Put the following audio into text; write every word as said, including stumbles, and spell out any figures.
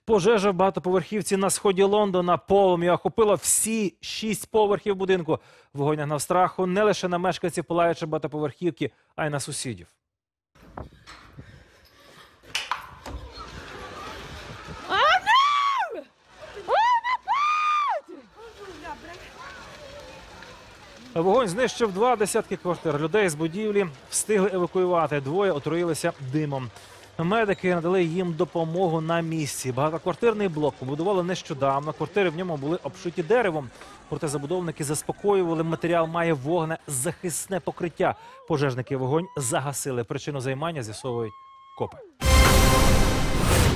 Пожежа в багатоповерхівці на сході Лондона полум'я охопила всі шість поверхів будинку. Вогонь нагнав страху не лише на мешканців палаючої багатоповерхівки, а й на сусідів. Вогонь знищив два десятки квартир. Людей з будівлі встигли евакуювати. Двоє отруїлися димом. Медики надали їм допомогу на місці. Багатоквартирний блок побудували нещодавно. Квартири в ньому були обшиті деревом. Проте забудовники заспокоювали, матеріал має вогнезахисне покриття. Пожежники вогонь загасили. Причину займання з'ясовують копи.